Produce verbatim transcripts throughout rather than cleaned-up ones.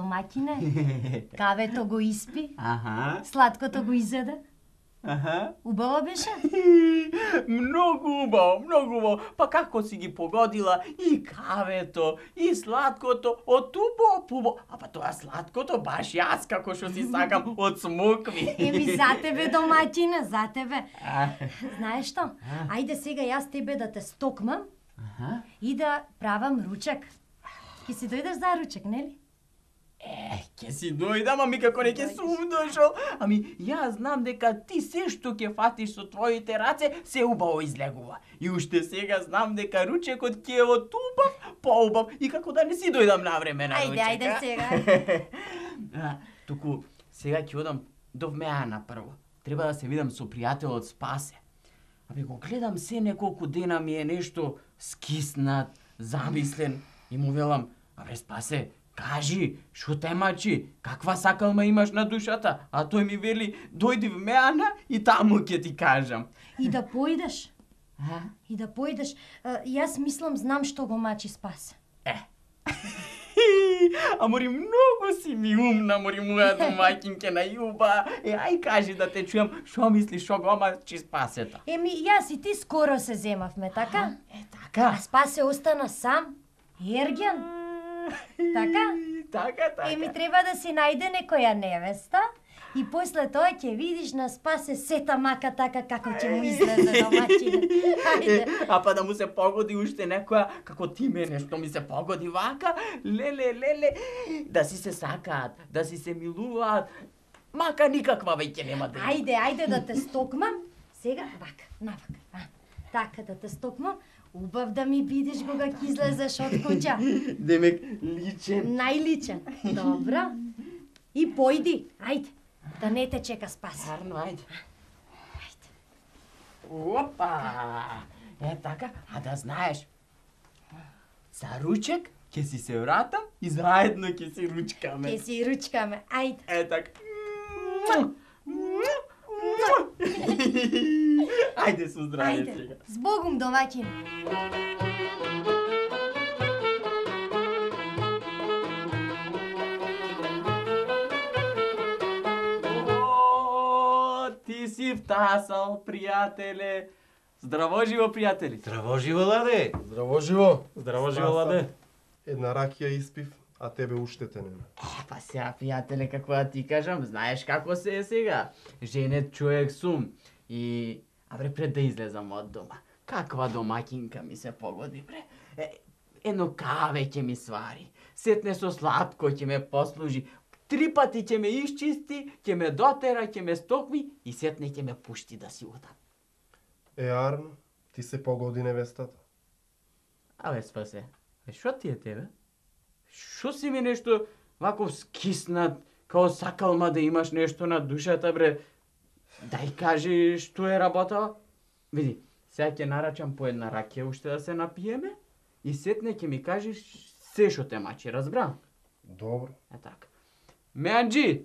домаќине. Кавето го испи. Аха. Сладкото го изеде. Аха. Убаво беше? Многу убаво, многу убаво. Па како си ги погодила и кавето, и сладкото, од убаво, убаво. А па тоа сладкото баш јас како што си сакам од смокви. Еми за тебе домаќине, за тебе. Знаеш што? Ајде сега јас тебе да те стокмам и да правам ручек. Ке си дојдеш за ручек, нели? Е, ке си дојдам, ами како не ке сум дошол. Ами, јас знам дека ти се што ке фатиш со твоите раце, се убаво излегува. И уште сега знам дека ручекот ке е од убав, поубав, и како да не си дојдам на време на ручек. Ајде, ајде сега. Туку, сега ќе одам до Вмеана прво. Треба да се видам со пријателот Спасе. Абе, го гледам се неколку дена ми е нешто скиснат, замислен, и му велам, абе, Спасе, кажи, шо те мачи, каква сакалма имаш на душата? А тој ми вели, дојди в Меана и таму ќе ти кажам. И да појдеш. А? И да појдеш. А, јас мислам, знам што го мачи Спас. Е. А мори многу си ми умна, мори моја домаќинке на Јуба. Е, ај кажи да те чујам, шо мислиш, шо го мачи Спасета? Еми, јас и ти скоро се земавме, така? Е, така. А Спасе остана сам. Ерген. Така? Така, така. Еми, треба да си најде некоја невеста и после тоа ќе видиш на Спасе сета мака така како ќе му излезе домаќине. Ајде. Е, а па да му се погоди уште некоја, како ти мене, што ми се погоди вака, леле, леле, да си се сакаат, да си се милуваат, мака никаква веќе нема да има. Ајде, ајде да те стокмам. Сега, вака, навака. А, така да те стокмам. Убав да ми бидеш кога ќе излезеш од куќа. Демек, личен. Најличен. Добро. И појди, ајде. Да не те чека Спас. Харно, ајде. Ајде. Опа! Е, така, а да знаеш, за ручек ќе си се вратам и заедно ќе си ручкаме. Ќе си ручкаме, ајде. Е, така. Ајде со здравје сега. Ајде, збогум домаќин. О, ти си втасал, пријателе. Здраво живо, пријатели. Здраво живо, Ладе. Здраво живо. Здраво живо, Ладе. Една ракија испив, а тебе уште те нема. Е, па сега, пријателе, како да ти кажам, знаеш како се е сега. Женет човек сум. И, абре, пред да излезам од дома, каква домаќинка ми се погоди, бре. Е, едно каве ќе ми свари, сетне со сладко ќе ме послужи, три пати ќе ме исчисти, ќе ме дотера, ќе ме стокви и сетне ќе ме пушти да си удам. Е, Арно, ти се погоди невестата. Абе, Спасе, е, шо ти е тебе? Шо си ми нешто вако скиснат, као сакалма да имаш нешто на душата, бре? Дај кажи што е работа. Види, сега ќе нарачам по една ракија уште да се напиеме и сетне ќе ми кажеш се што те мачи, разбра? Добро. Е така. Меанџи!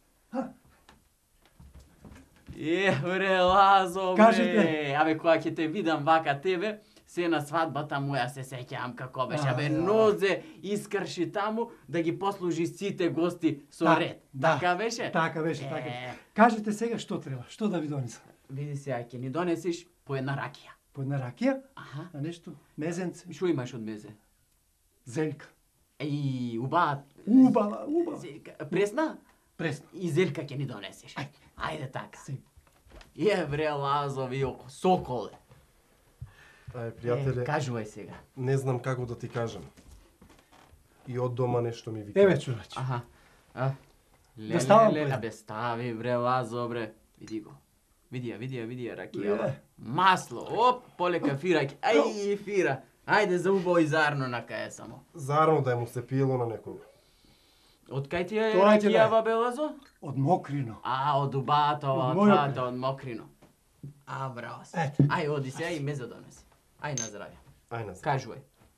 Е, бре, Лазо, бре! Кажете. Абе, кога ќе те видам вака тебе, се на свадбата моја се сеќавам како беше. Абе, А, нозе искрши таму да ги послужи сите гости со Да, ред. да. Така беше? Така беше, Е. така. Кажете сега што треба, што да ви донесам? Види сега, ќе ни донесеш по една ракија. По една ракија, Аха. а нешто, мезенце, Шо имаш од мезе? зелка. Еј, убава. Убава, убава. Зелка. Пресна? Пресно. И зелка ќе ни донесеш. Ајде. Ајде така. Сега. Е, бре, Лазо, ви око, соколе. Ај, Е, пријателе, кажувај сега. не знам како да ти кажам. И од дома нешто ми вика. Еве, човече. Аха. А? Леле, Да ставам леле, пред. абе, стави, бре, Лазо, бре. Види го. Види ја, види ја, види ја, ракија. Е. Масло, оп, полека фираќ. Ај, фира. Ајде за убаво и зарно на кај само. Зарно да му се пиело на некого. Од кај ти е Тоа ќе да е. ракијава, бе, Лазо? Од мокрино. А, од убата, Од од мојот. твојата, од мокрино. А, браво се. Ете. Ај, оди сега и ме задонеси. Ај, на здравје. Ај назад. Кажувај.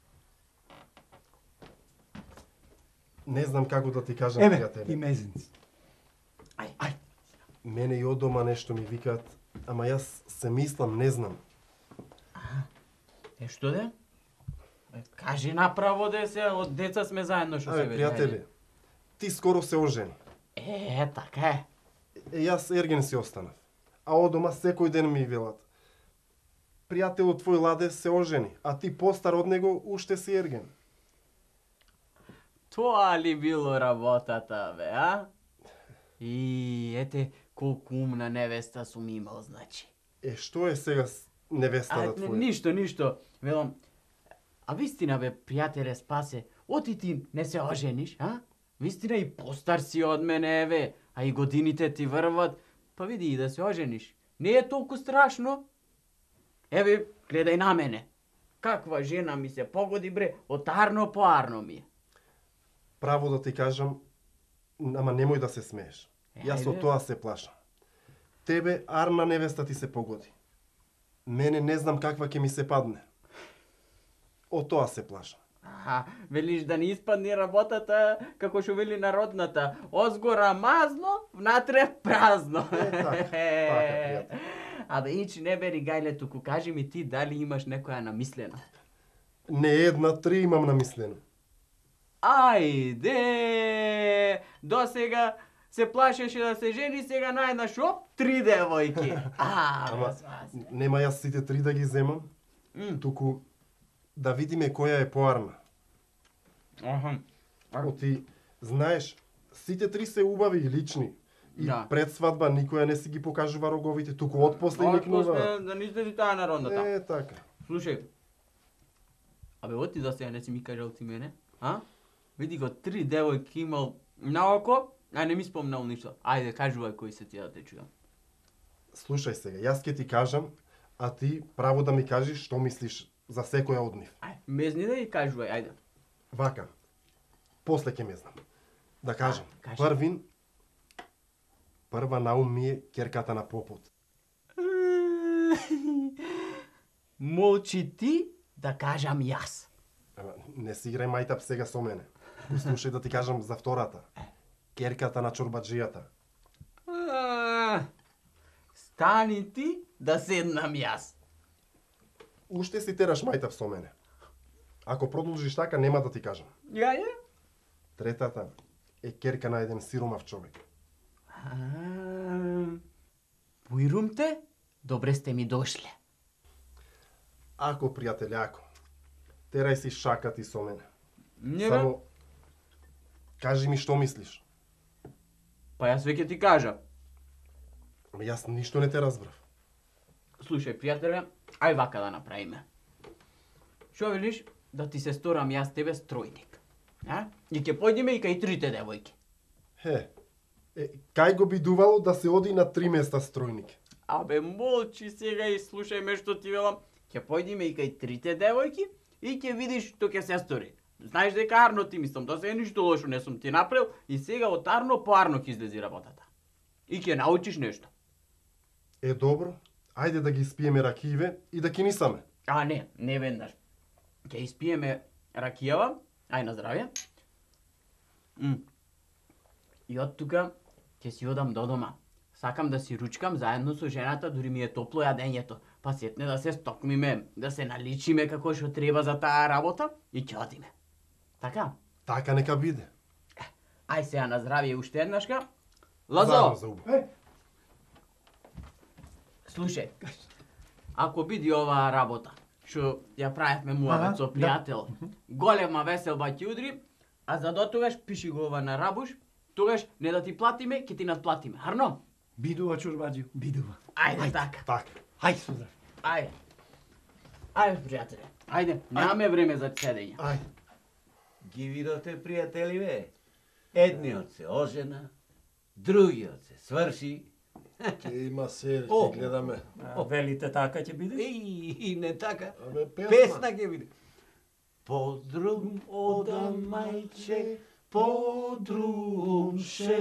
Не знам како да ти кажам, Еве, и пријателе. мезенци. Ај. Ај. Мене и од дома нешто ми викаат, ама јас се мислам, не знам. Е, што де? Е, кажи направо де се, од деца сме заедно што се Абе, вели. пријателе, ти скоро се ожени. Е, така е. Е, јас ерген си останав. А од дома секој ден ми велат. Пријателот твој Ладе се ожени, а ти постар од него уште си ерген. Тоа ли било работата, бе, а? И ете колку умна невеста сум имал, значи. Е, што е сега с невестата А, твоја? ништо, ништо. Велам, а вистина бе, пријателе Спасе, оти ти не се ожениш, а? Вистина и постар си од мене, еве, а и годините ти врват, па види и да се ожениш. Не е толку страшно. Еве, гледај на мене. Каква жена ми се погоди, бре, од арно по арно ми е. Право да ти кажам, ама немој да се смееш. Јас од Ајде. тоа се плашам. Тебе арна невеста ти се погоди. Мене не знам каква ќе ми се падне. Од тоа се плашам. Аха, велиш да не испадне работата, како што вели народната, озгора мазно, внатре празно. Е, така, така, пријател. Абе, инчи не бери гајле, туку кажи ми ти дали имаш некоја намислена. Не една, три имам намислено. Ајде! До сега се плашеше да се жени, сега најднаш оп, три девојки. А, Ама, бе, Спасе. нема јас сите три да ги земам, М, туку да видиме која е поарна. Аха. Оти, знаеш, сите три се убави и лични. И Да. пред свадба никоја не си ги покажува роговите, туку од после Од никнува. после да не излези таа народната. Е, така. Слушај, абе, оти за сега не си ми кажал ти мене, а? Види го, три девојки имал наоко, а не ми спомнал ништо. Ајде, кажувај кои се тие да те чујам. Слушај сега, јас ќе ти кажам, а ти право да ми кажеш што мислиш за секоја од нив. Ај, мезни да ги кажувај, ајде. Вака, после ќе ме знам. Да кажам, А, кажи. првин, прва на ум ми е ќерката на попот. Молчи ти да кажам јас. Ама, не си играј мајтап сега со мене. Слушај да ти кажам за втората. Ќерката на чорбаджијата. А, Стани ти да седнам јас. Уште си тераш мајтап со мене. Ако продолжиш така, нема да ти кажам. Јаје? Третата е ќерка на еден сиромав човек. Поирум те, добре сте ми дошле. Ако, пријателе, ако. Терај си шака ти со мене. Не бе? Само, кажи ми што мислиш. Па јас веќе ти кажа. Ама јас ништо не те разбрав. Слушај, пријателе, ај вака да направиме. Шо велиш да ти се сторам јас тебе стројник? А? И ќе појдеме и кај трите девојки. Хе, е, кај го бидувало да се оди на три места стројник? Абе, молчи сега и слушај ме што ти велам. Ќе појдеме и кај трите девојки и ќе видиш што ќе се стори. Знаеш дека арно ти мислам, до сега ништо лошо не сум ти направил и сега од арно по арно ќе излези работата. И ќе научиш нешто. Е, добро. Ајде да ги испиеме ракијеве и да кинисаме. А не, не веднаш. Ќе испиеме ракијава, ај на здравје. М. И од тука ќе си одам до дома. Сакам да си ручкам заедно со жената, дури ми е топло јадењето. Па сетне да се стокмиме, да се наличиме како што треба за таа работа и ќе одиме. Така? Така нека биде. Ај сега на здравје уште еднашка. Заедно Лазо, за убав. Е, слушај. Ако биди оваа работа, што ја правевме муавет Ага, со да. пријател, голема веселба ќе удри, а за дотогаш пиши го ова на рабуш, тогаш не да ти платиме, ќе ти надплатиме. Арно? бидува чорбаджио, бидува. Ајде така. Така. Хајде сузар. Ајде. Ајде, пријателе. Ајде, немаме време за седење. Ајде. Ги видовте, пријатели, бе? Едниот се ожена, другиот се сврши. Ќе има се, О. ќе гледаме. А, велите така ќе биде? И, и не така. Абе, песна. Песна ќе биде. Подрум одам, мајче, подрум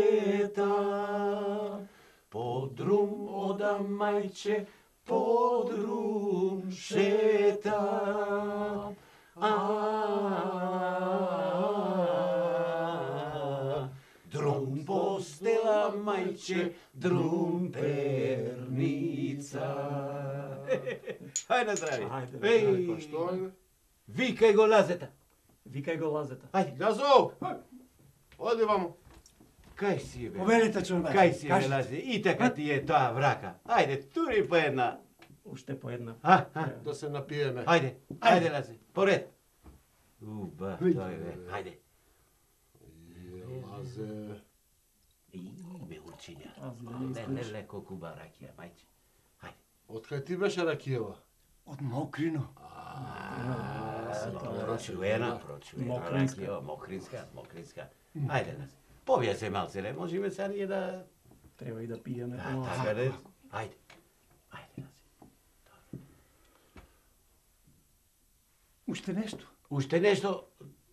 шетам. Подрум одам, мајче, подрум шетам. А, друм постела, мајче, друм перница. Хајде на здравје. Хајде, Еј, Па што е? викај го лазета. Викај го лазета. Ајде. Јазо! Оди вамо. Кај си, бе? Повелите, чорбаџи. Кај си, бе, Кажете. Лазе? И така ти е тоа врака. Ајде, тури по една. Уште по една. А, а, Да се напиеме. ајде, ајде, Лазе, поред. Уба, тој бе, ајде. Лазе. И, бе, урчиња. Аз да не Не, не, искаш. леко куба ракија, мајче. Ајде. Откај ти беше ракијева? Од Мокрино. Прочуена, прочуена Мокринска. ракија, мокринска, мокринска. Ајде, Лазе. Повија се малце, не можеме са ние да... Треба и да пиеме А, помалку. така де. Ајде. Ајде, Лазе. Уште нешто. Уште нешто.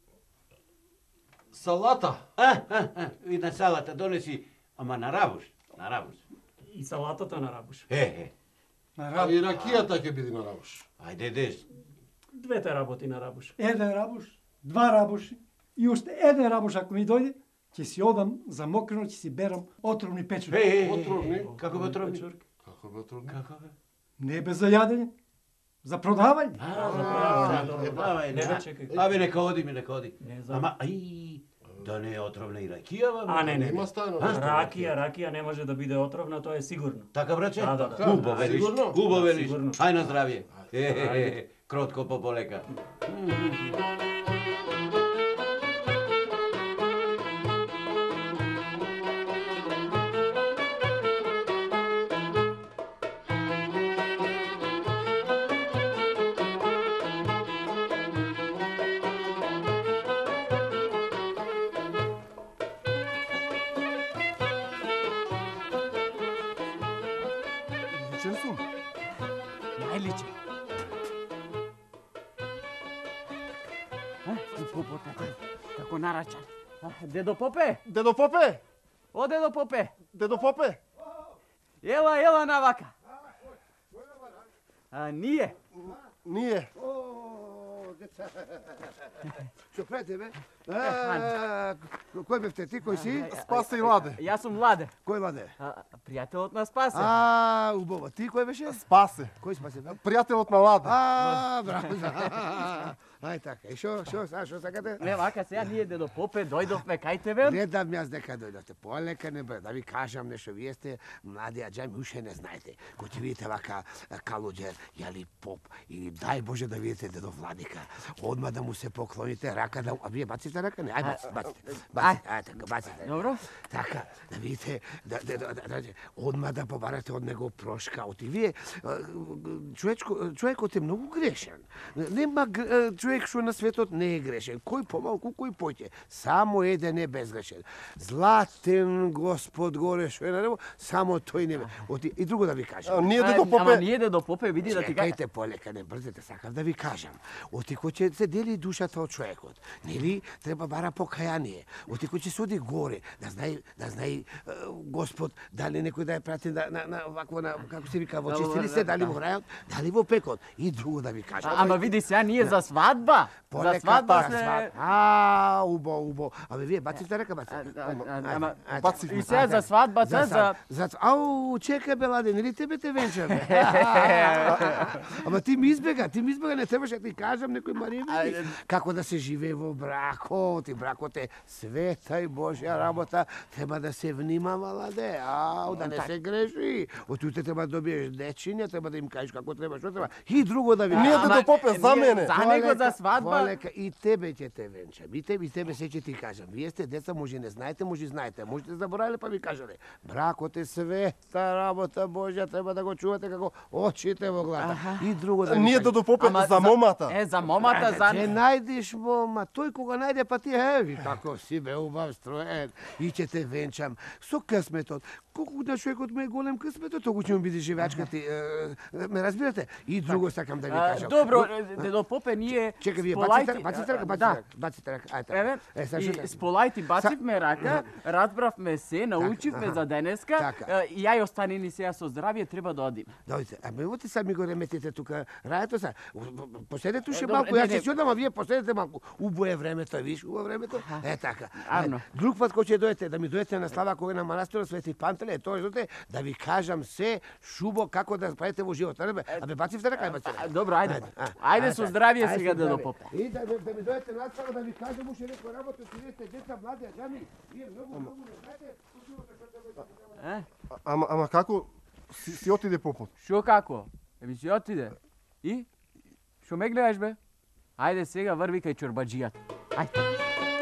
Салата. А, а, а, и на салата донеси, ама на рабуш, на рабуш. И салатата на рабуш. Е, е, На А рабуш. и ракијата ќе биде на рабуш. ајде деш. Двете работи на рабуш. Еден рабуш, два рабуши и уште еден рабуш ако ми дојде, ќе си одам за Мокрино, ќе си берам отровни печурки. Е, е, е, Отровни. како бе отровни? Печурки. Како бе трудно? Како бе? Не без за јадење, за продавање. А, за А, добро, добро. давај, Не не, бе, а? чекај. Абе, нека оди ми, нека оди. Не, за- Ама, ај, да не е отровна и ракија, бе. А, не, не. Има стајно А? нешто. Ракија, ракија не може да биде отровна, тоа е сигурно. Така, браче? Да, да, да. Убаво велиш, Сигурно? убаво Да, велиш. сигурно. Ај на здравје. Е, е, е, кротко по полека. Личен сум. Најличен. И попота, како нарачан. Дедо Попе, Дедо Попе! о дедо Попе, Дедо Попе! ела, ела навака. А ние, Ние. Што правите, бе? А, кој бевте ти, кој си? Спасе и Ладе. јас сум Ладе, Кој ладе? а, пријателот на Спасе. А, убаво. Ти кој беше? Спасе. Кој спасе, бе? Пријателот на Ладе. А, браво. Ај така. И шо, шо, а шо сакате? Не, вака сега ние дедо Попе дојдовме кај тебе. Гледам јас дека дојдовте. Полека не бе, да ви кажам нешто. Вие сте млади аџами, уште не знаете. Кој ќе видите вака Калуџер, јали поп и дај Боже да видите дедо Владика. Одма да му се поклоните, рака да... А вие баците рака? Не, ај баците, баците. Баците, ај така, баците. Добро. Така, да видите, да, да, да, да, да, одма да побарате од него прошка. Оти вие, а, човечко, човекот е многу грешен. Нема гр- човек што на светот не е грешен. Кој помалку, кој поќе. Само еден е безгрешен. Златен Господ горе што е на небо, само тој не бе. Оти, и друго да ви кажам. А, Ние А, дедо Ама Попе. ние дедо Попе види да ти кажа. Чекајте полека, не брзете, сакав да ви кажам. Оти кој ќе се дели душата од човекот, нели треба бара покаяние. Оти кој ќе се оди горе, да знае, да знае е, Господ дали некој да ја прати на, на, на вакво на како се вика во чистилище, дали во рајот, дали во пекот. И друго да ви кажам. Ама види сега ние за свадба. За Полека, свадба за сме... свадба. А, убо, убо. Абе вие баците рака, баците. А, а, а, Ајде, Ама ајде. Бацихме. и сега за свадбата, за... За... Ау, чекај бе, Ладе, нели тебе те венча, бе? Ама ти ми избега, ти ми избега, не требаше да ти кажам некој Марија Ајде. како да се живее во бракот, и бракот е света и Божја работа, треба да се внимава, Ладе, ау, да не се греши. Од утре треба да добиеш дечиња, треба да им кажеш како треба, што треба. И друго да ви Ние Ама, дедо Попе за ние мене. За него за свадба. Полека, и тебе ќе те венчам. И тебе, и тебе се ќе ти кажам. Вие сте деца, може не знаете, може знаете. Можете заборавиле па ви кажале. Бракот е света работа Божја, треба да го чувате како очите во главата. И друго да ви Ние кажам. дедо Попе Ама за момата. Е, за момата, за... Ќе најдеш мома, тој кога најде па ти еви, како си бе убав строен. И ќе те венчам со късметот. Колку на човекот му е голем късметот, толку ќе му биде живеачка ти. е, е, Ме разбирате? И друго сакам да ви А, кажам. Добро, дедо Попе, ние... Чекай, вие сполајти- баците, баците рака, баците Да. рака, баците рака. Ајде. Еве, Е, сега што и така? сполајти бацивме рака, разбравме се, научивме аха. за денеска, Така. е, и ја и останени сега со здравје, треба да одиме. Дојдете, а ме оти сад ми го реметите тука. Рајето са. Поседете уште Е, добро, малку, не, јас не. ќе си одам, а вие поседете малку. Убо е времето, виш, убо времето. Е така. Арно. Е, Друг пат кога ќе дојдете, да ми дојдете на слава кога на манастирот Свети Пантелеј, пријателе, тоа е да ви кажам се шубо како да правите во живот. Абе, абе бацивте рака, баците. Добро, ајде. Ајде со здравје сега дедо попе. И да да ми дојдете наскоро да ви кажам уште некој работа, си вие сте деца млади, а жами, вие многу многу не знаете. Е? Ама, ама како си, си отиде попот? Шо како? Еби си отиде. И? Шо ме гледаш бе? Ајде сега врви кај чорбаџијата. Ајде.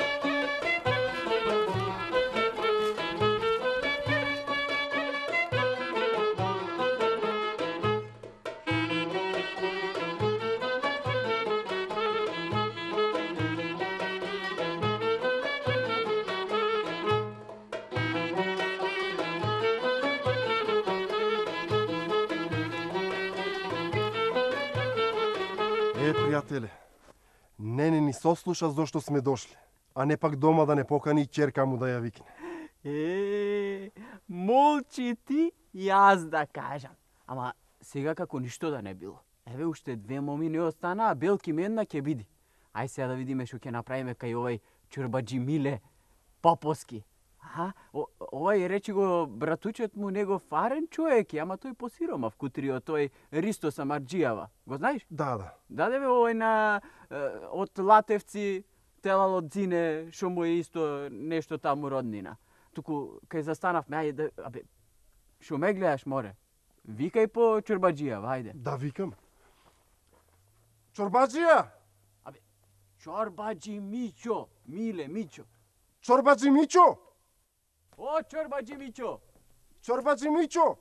Е, пријателе, не не ни сослуша зошто сме дошле, а не пак дома да не покани и ќерка му да ја викне. Е, молчи ти, јас да кажам. Ама сега како ништо да не било. Еве уште две моми не останаа, белки една ќе биди. Ај сега да видиме што ќе направиме кај овај чорбаџи Миле Поповски. Аха, овај речи го братучет му негов фарен човек, ама тој посиромав кутрио, тој Ристо Самарџијава. Го знаеш? Да, да. Даде бе овој на од Латевци, Телало Дзине, што му е исто нешто таму роднина. Туку кај застанавме, ајде, абе, што ме гледаш, море? Викај по чорбаџијава, ајде. Да викам. Чорбаџија! Абе, чорбаџи Мичо, Миле Мичо. Чорбаџи Мичо! О, чорбаџи Мичо! Чорбаџи Мичо!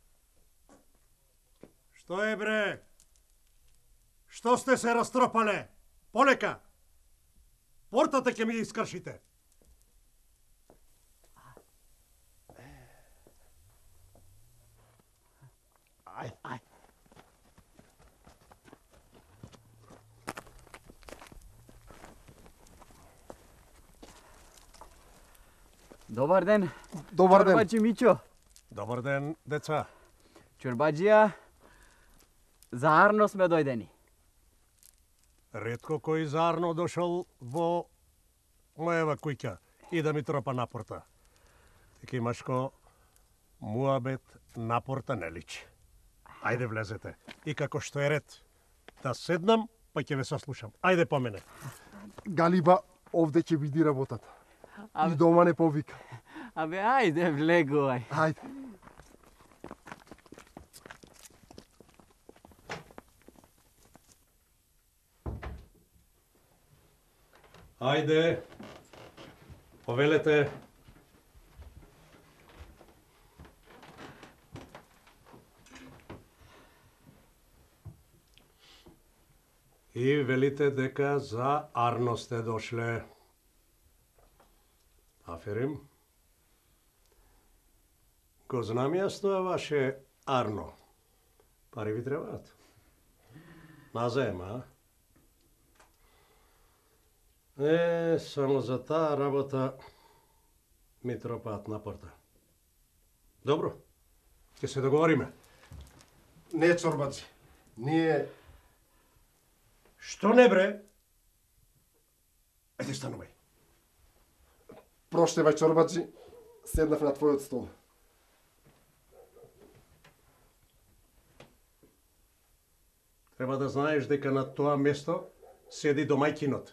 Што е бре? Што сте се растропале? Полека! Портата ќе ми ја искршите. Ај, ај. Добар ден. Добар ден. Чорбаџи Мичо. Добар ден, деца. Чорбаџија, за Арно сме дојдени. Ретко кој зарно дошол во мојава куќа и да ми тропа напорта. Така имаш ко муабет напорта не личи. Ајде влезете. И како што е ред, да седнам, па ќе ве сослушам. Ајде по мене. Галиба, овде ќе биди работата. Абе- И дома не повика. Абе, ајде, влегувај. Ајде. Ајде. Повелете. И велите дека за Арно сте дошле. Аферим. Го знам јас тоа ваше Арно. Пари ви требаат. Назаем, а? Е, само за таа работа ми тропаат напорта. Добро, ќе се договориме. Не, чорбаџи. Ние... Што не бре? Еде станувај. Проштевај, чорбаџи. Седнав на твојот стол. Треба да знаеш дека на тоа место седи домајкинот.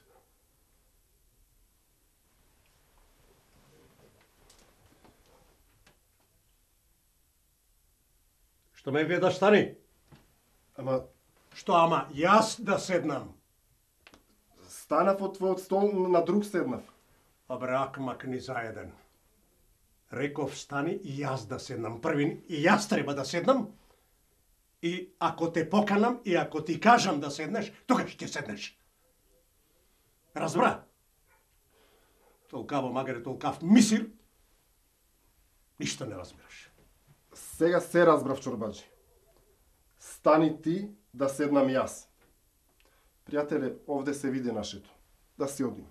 Што ме гледаш, стани? Ама Што ама, јас да седнам? станав од твојот стол, на друг седнав. А брак макни заеден. Реков стани и јас да седнам. Првин и јас треба да седнам. И ако те поканам и ако ти кажам да седнеш, тогаш ќе седнеш. Разбра? Толкаво магаре, толкав мисир, ништо не разбираш. Сега се разбрав, чорбаџи. Стани ти да седнам јас. Пријателе, овде се види нашето. Да си одиме.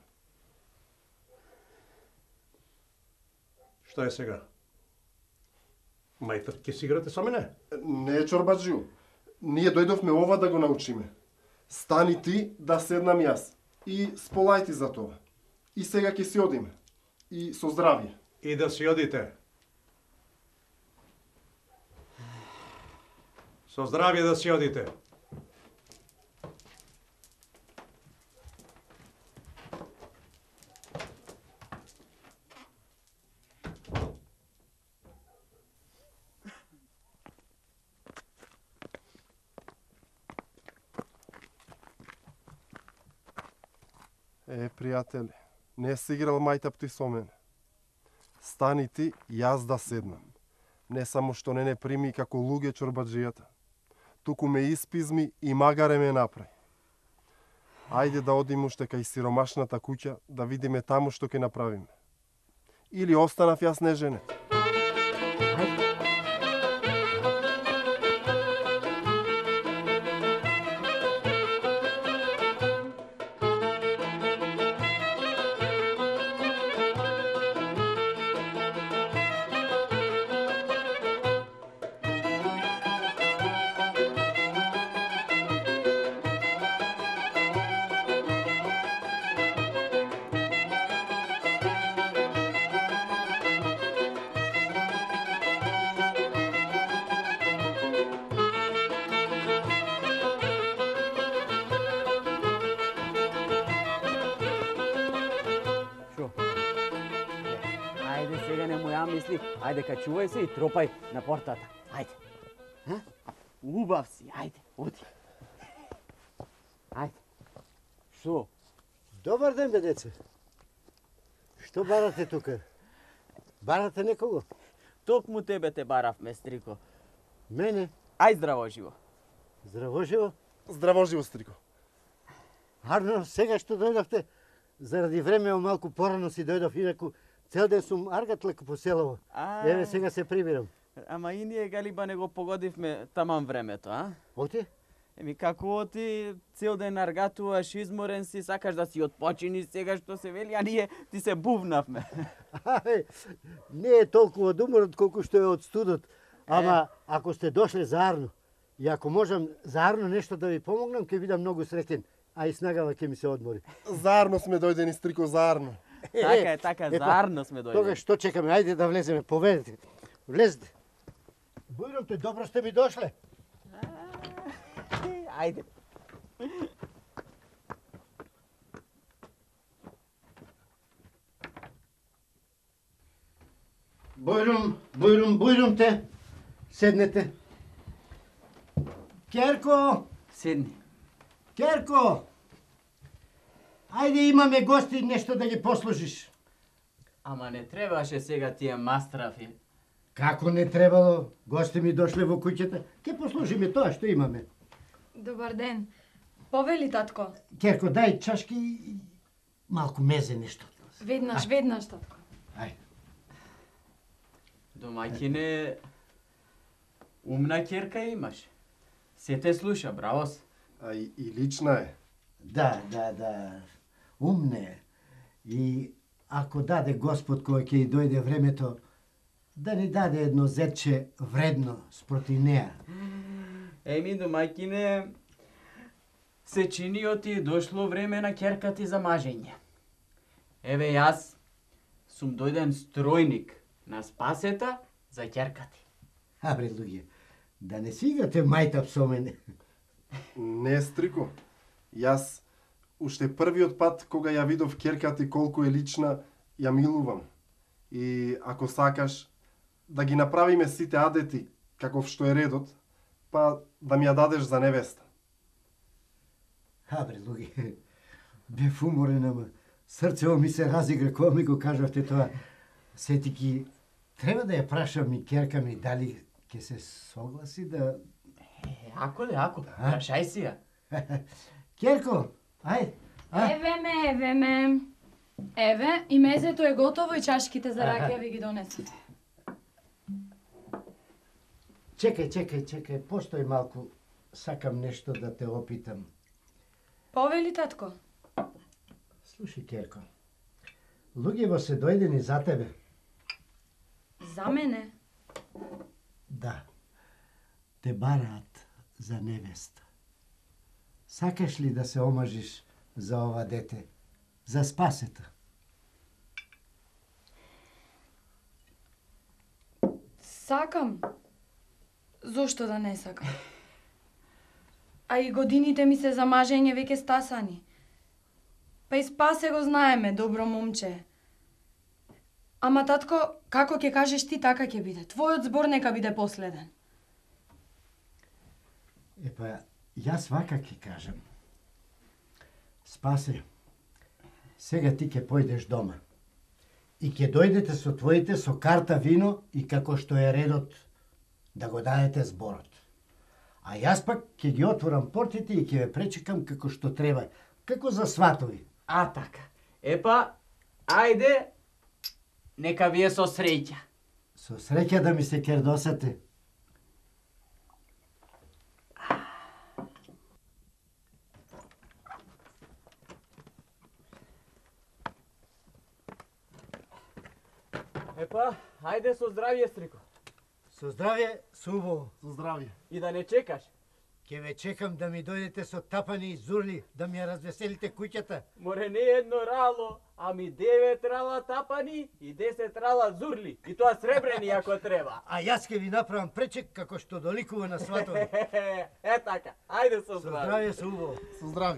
Што е сега? Мајтат ќе си играте со мене? Не, чорбаџију. Ние дојдовме ова да го научиме. Стани ти да седнам јас. И сполај ти за тоа. И сега ќе си одиме. И со здравје. И да си одите. Со здравје да си одите. Е, пријатели, не си играл мајтап ти со мене. Стани ти, јас да седнам. Не само што не не прими како луѓе чорбаджијата, туку ме испизми и магаре ме направи. Ајде да одиме уште кај сиромашната куќа, да видиме таму што ќе направиме. Или останав јас не жене. Мисли, ајде качувај се и тропај на портата. Ајде. А? Убав си, ајде, оди. Ајде. Шо? Добар ден, бе, деце. Што барате тука? Барате некого? Токму тебе те барав, местрико. Мене? Ај, здраво живо. Здраво живо? Здраво живо, стрико. Арно, сега што дојдовте, заради време малку порано си дојдов, инаку цел ден сум аргат леко по селово. Еве сега се прибирам. Ама и ние, Галиба, не го погодивме таман времето, а? Оти? Еми како оти, цел ден аргатуваш, изморен си, сакаш да си отпочини сега што се вели, а ние ти се бувнавме. Ај, не е толкова од уморот колку што е од студот. Ама ако сте дошле за Арно, и ако можам за Арно нешто да ви помогнам, ќе бидам многу среќен, а и снагава ќе ми се одмори. За Арно сме дојдени, стрико, за Арно. Така е, така, за Арно сме дојдени. Тога што чекаме, ајде да влеземе, поведете. Влезете. Бујромте, добро сте ми дошле. Ајде. Бујрум, бујрум, бујрумте. Седнете. Керко! Седни. Керко! Ајде, имаме гости, нешто да ги послужиш. Ама не требаше сега тие мастрафи. Како не требало? Гости ми дошле во куќата. Ке послужиме тоа што имаме. Добар ден. Повели, татко. Керко, дај чашки и малку мезе нешто. Веднаш, веднаш, татко. Ај. Домаќине, умна ќерка имаш. Се те слуша, бравос. А и, и лична е. Да, да, да. Умна е. И ако даде Господ кој ќе и дојде времето, да ни даде едно зетче вредно спроти неа. Еми, домаќине, се чини оти дошло време на ќерка ти за мажење. Еве јас сум дојден стројник на спасета за ќерка ти. Абре, луѓе, да не си играте мајтап со мене. Не, стрико. Јас уште првиот пат кога ја видов ќерка ти колку е лична, ја милувам. И ако сакаш да ги направиме сите адети каков што е редот, па да ми ја дадеш за невеста. Абре, луѓе, бев уморен, ама срцево ми се разигра кога ми го кажавте тоа. Сетики, треба да ја прашам и ќерка ми дали ќе се согласи да... Е, ако ли, ако, прашај си ја. Ќерко, ај, а? Еве ме, еве ме. Еве, и мезето е готово и чашките за ракија ви ги донесов. Чекај, чекај, чекај, постои малку. Сакам нешто да те опитам. Повели, татко. Слушај, Ќерко, луѓево се дојдени за тебе. За мене? Да. Те бараат за невеста. Сакаш ли да се омажиш за ова дете? За спасета? Сакам. Зошто да не сакам? А и годините ми се за мажење веќе стасани. Па и Спасе го знаеме, добро момче. Ама татко, како ќе кажеш ти, така ќе биде. Твојот збор нека биде последен. Епа, јас вака ќе кажам. Спасе, сега ти ќе појдеш дома. И ќе дојдете со твоите со карта вино и како што е редот да го дадете зборот. А јас пак ќе ги отворам портите и ќе ве пречекам како што треба, како за сватови. А така. Епа, ајде, нека ви е со среќа. Со среќа да ми се кердосате. Епа, ајде со здравје, стрико. Со здравје, со убаво. Со здравје. И да не чекаш. Ќе ве чекам да ми дојдете со тапани и зурли, да ми ја развеселите куќата. Море не едно рало, ами девет рала тапани и десет рала зурли. И тоа сребрени ако треба. А јас ќе ви направам пречек како што доликува на сватови. Е така, ајде со Со здравје. здравје, со убаво. Со здравје.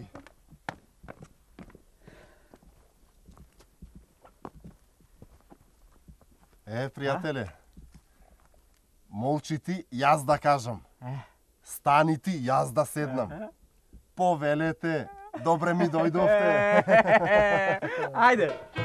Е, пријателе, молчи ти, јас да кажам. Стани ти, јас да седнам. Повелете, добре ми дојдовте. Ајде.